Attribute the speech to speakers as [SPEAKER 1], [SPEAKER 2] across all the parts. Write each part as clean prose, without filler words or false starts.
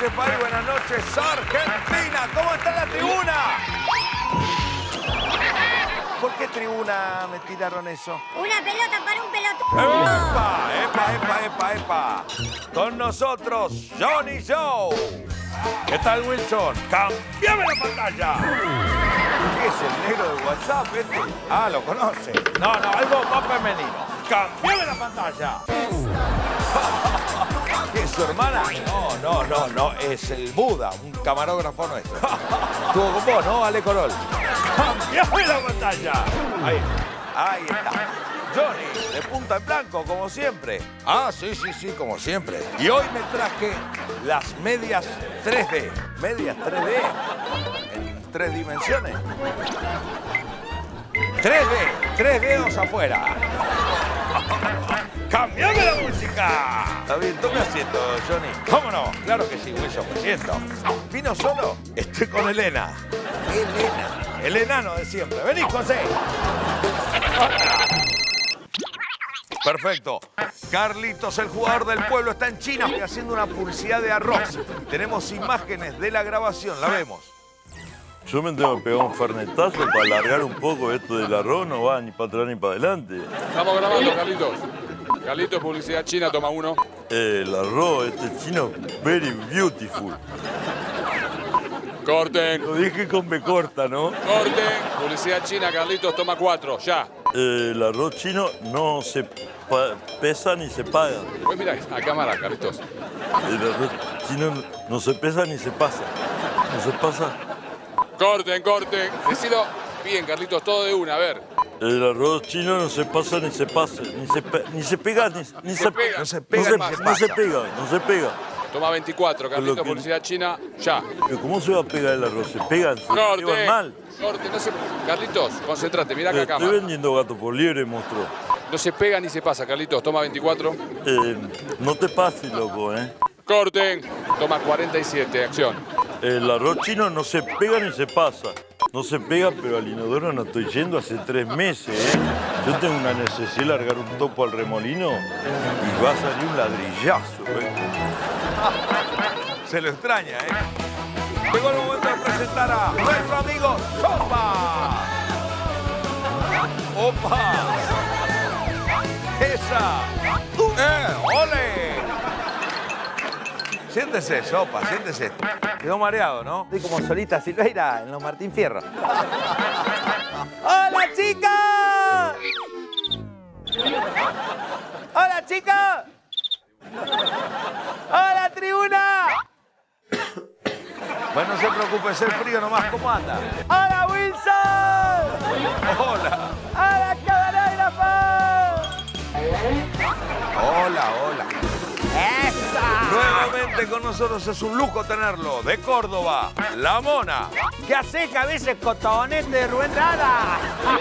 [SPEAKER 1] noches, país. Buenas noches, Argentina. ¿Cómo está la tribuna? ¿Por qué tribuna me tiraron eso?
[SPEAKER 2] Una pelota para un pelotudo.
[SPEAKER 1] ¡Epa! Con nosotros, Johnny Show. ¿Qué tal, Wilson? ¡Cambiame la pantalla! ¿Qué es el negro de WhatsApp este? Ah, lo conoce. No, algo más femenino. ¡Cambiame la pantalla! ¿Qué es su hermana? No, es el Buda, un camarógrafo nuestro. Estuvo con vos, ¿no, Ale Corol? ¡Cambiame la pantalla! Ahí está. Johnny, de punta en blanco, como siempre. Ah, sí, como siempre. Y hoy me traje las medias 3D. ¿Medias 3D? ¿En 3 dimensiones? 3 dedos afuera. ¡Cambiame la música! Está bien, tome asiento, Johnny. ¿Cómo no? Claro que sí, Wilson, me siento. ¿Vino solo? Estoy con Elena. Elena. El enano de siempre. Vení, José. Perfecto. Carlitos, el jugador del pueblo, está en China haciendo una publicidad de arroz. Tenemos imágenes de la grabación, la vemos.
[SPEAKER 3] Yo me tengo que pegar un fernetazo para alargar un poco esto del arroz, no va ni para atrás ni para adelante.
[SPEAKER 4] Estamos grabando, Carlitos. Carlitos, publicidad china, toma uno.
[SPEAKER 3] El arroz, este chino, very beautiful.
[SPEAKER 4] Corten.
[SPEAKER 3] Lo dije con B corta, ¿no?
[SPEAKER 4] Corten. Publicidad china, Carlitos, toma 4, ya.
[SPEAKER 3] El arroz chino no se pesa ni se paga.
[SPEAKER 4] Pues mira, a cámara, Carlitos.
[SPEAKER 3] El arroz chino no se pesa ni se pasa. No se pasa.
[SPEAKER 4] Corten. Decilo bien, Carlitos, todo de una, a ver.
[SPEAKER 3] El arroz chino no se pasa ni se pasa. Ni se pega, ni se pega.
[SPEAKER 1] No se pega,
[SPEAKER 3] No se pega.
[SPEAKER 4] Toma 24, Carlitos, publicidad china, ya.
[SPEAKER 3] ¿Pero cómo se va a pegar el arroz? Se pegan, se
[SPEAKER 4] Corte.
[SPEAKER 3] pegan mal.
[SPEAKER 4] Corte, no se... Carlitos, concéntrate, mira acá,
[SPEAKER 3] Estoy
[SPEAKER 4] cámara.
[SPEAKER 3] vendiendo gato por liebre, monstruo.
[SPEAKER 4] No se pega ni se pasa, Carlitos, toma 24.
[SPEAKER 3] No te pases, loco, ¿eh?
[SPEAKER 4] Corten, toma 47, acción.
[SPEAKER 3] El arroz chino no se pega ni se pasa. No se pega, pero al inodoro no estoy yendo hace 3 meses, ¿eh? Yo tengo una necesidad de largar un topo al remolino y va a salir un ladrillazo, ¿eh?
[SPEAKER 1] Se lo extraña, ¿eh? Llegó el momento de presentar a nuestro amigo Sopa. ¡Opa! ¡Esa! ¡Ole! Siéntese, Sopa, siéntese. Quedó mareado, ¿no?
[SPEAKER 5] Estoy como Solita Silveira en los Martín Fierro. ¡Hola, chicas! ¡Hola, chicos! ¡Hola, tribuna!
[SPEAKER 1] Bueno, no se preocupe, es el frío nomás. ¿Cómo anda?
[SPEAKER 5] ¡Hola, Wilson!
[SPEAKER 1] Hola.
[SPEAKER 5] ¡Hola, camarógrafo!
[SPEAKER 1] Hola. Nuevamente con nosotros, es un lujo tenerlo. De Córdoba, La Mona.
[SPEAKER 5] ¿Qué haces, cabeza cotonete de Rubén Rada?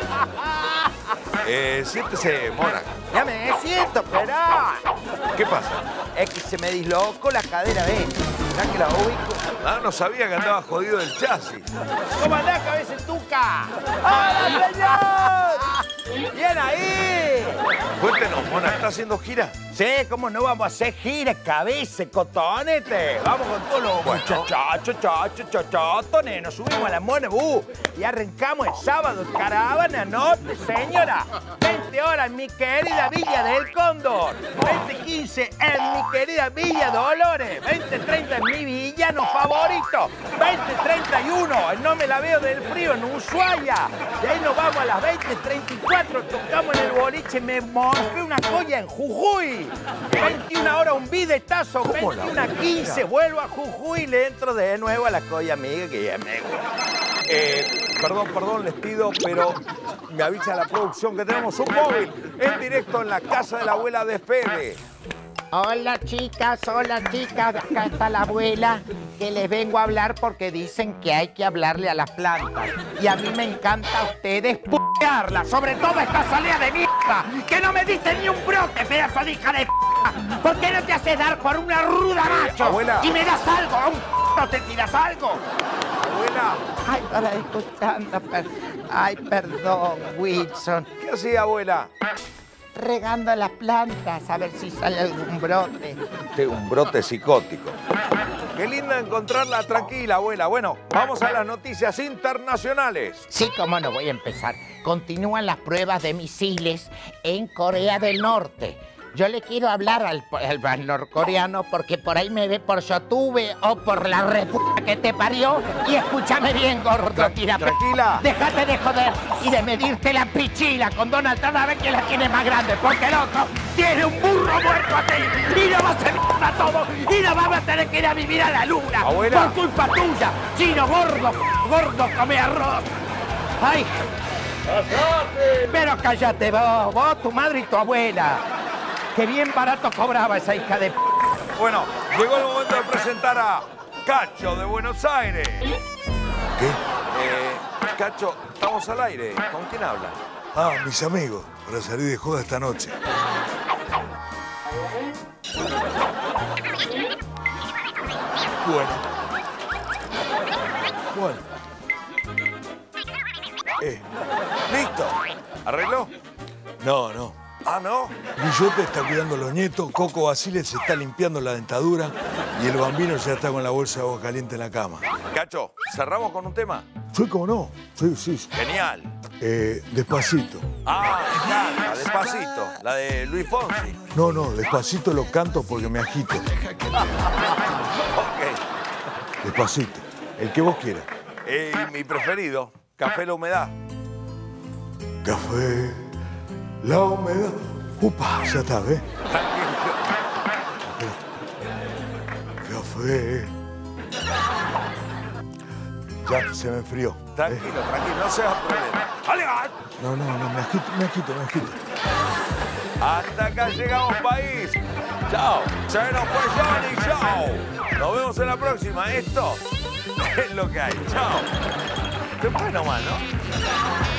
[SPEAKER 1] Siéntese, Mona.
[SPEAKER 5] Ya me siento, pero...
[SPEAKER 1] ¿Qué pasa?
[SPEAKER 5] Es que se me dislocó la cadera, ¿ves? Ya que la ubico.
[SPEAKER 1] Ah, no sabía que andaba jodido del chasis.
[SPEAKER 5] ¿Cómo andás, cabeza tuca? ¡Hola, señor! ¡Bien ahí!
[SPEAKER 1] Cuéntenos, Mona, ¿está haciendo gira?
[SPEAKER 5] Sí, ¿cómo no vamos a hacer gira, cabeza, cotonete? Vamos con todos los muchachones, nos subimos a la Mona y arrancamos el sábado, caravana norte, señora. 20 horas en mi querida Villa del Cóndor, 20:15 en mi querida Villa Dolores, 20:30 en mi villano favorito, 20:31 en No Me La Veo del Frío en Ushuaia. Y ahí nos vamos a las 20:34, tocamos en el boliche, me morfé una joya en Jujuy. 21 horas un bidetazo, 21:15 vuelvo a Jujuy y le entro de nuevo a la colla amiga que ya me gusta.
[SPEAKER 1] Perdón, les pido, pero me avisa la producción que tenemos un móvil en directo en la casa de la abuela de Fede.
[SPEAKER 6] Hola chicas, acá está la abuela, que les vengo a hablar porque dicen que hay que hablarle a las plantas. Y a mí me encanta a ustedes p***arlas, sobre todo esta salida de mierda, que no me diste ni un brote, pedazo de hija de p***. ¿Por qué no te haces dar por una ruda, macho?
[SPEAKER 1] Abuela.
[SPEAKER 6] Y me das algo, a un p***, ¿no te tiras algo?
[SPEAKER 1] Abuela.
[SPEAKER 6] Ay, para escuchando, ay, perdón, Wilson.
[SPEAKER 1] ¿Qué hacía, abuela?
[SPEAKER 6] Regando las plantas, a ver si sale algún brote.
[SPEAKER 1] Un brote psicótico. Qué linda encontrarla tranquila, abuela. Bueno, vamos a las noticias internacionales.
[SPEAKER 6] Sí, cómo no, voy a empezar. Continúan las pruebas de misiles en Corea del Norte. Yo le quiero hablar al norcoreano porque por ahí me ve por YouTube o por la reputa que te parió. Y escúchame bien, gordo, tira.
[SPEAKER 1] Tranquila.
[SPEAKER 6] Déjate de joder y de medirte la pichila con Donald Trump a ver quién la tiene más grande. Porque el otro tiene un burro muerto a ti y no va a hacer nada todo y no vamos a tener que ir a vivir a la luna.
[SPEAKER 1] Abuela.
[SPEAKER 6] Por culpa tuya, chino gordo, come arroz. ¡Ay! Pero cállate vos, tu madre y tu abuela. ¡Qué bien barato cobraba esa hija de p***!
[SPEAKER 1] Bueno, llegó el momento de presentar a Cacho de Buenos Aires.
[SPEAKER 7] ¿Qué?
[SPEAKER 1] Cacho, estamos al aire. ¿Con quién habla?
[SPEAKER 7] Ah, mis amigos, para salir de joda esta noche. Bueno.
[SPEAKER 1] ¿Listo? ¿Arregló?
[SPEAKER 7] No.
[SPEAKER 1] Ah, ¿no?
[SPEAKER 7] Guillote está cuidando a los nietos, Coco Basile se está limpiando la dentadura y el bambino ya está con la bolsa de agua caliente en la cama.
[SPEAKER 1] Cacho, ¿cerramos con un tema?
[SPEAKER 7] Sí, cómo no. Sí.
[SPEAKER 1] Genial.
[SPEAKER 7] Despacito.
[SPEAKER 1] Ah, la Despacito, la de Luis Fonsi.
[SPEAKER 7] No, despacito lo canto porque me agito.
[SPEAKER 1] Ok.
[SPEAKER 7] Despacito. El que vos quieras.
[SPEAKER 1] Mi preferido, Café La Humedad.
[SPEAKER 7] Café, la humedad. Upa, ya está, ¿ves? Café. Ya se me enfrió.
[SPEAKER 1] Tranquilo, no seas problema. ¡Ale!
[SPEAKER 7] No, me agito.
[SPEAKER 1] Hasta acá llegamos, país. Chao. Se nos fue Johnny, chao. Nos vemos en la próxima. Esto es lo que hay. Chao. Te fue nomás, ¿no?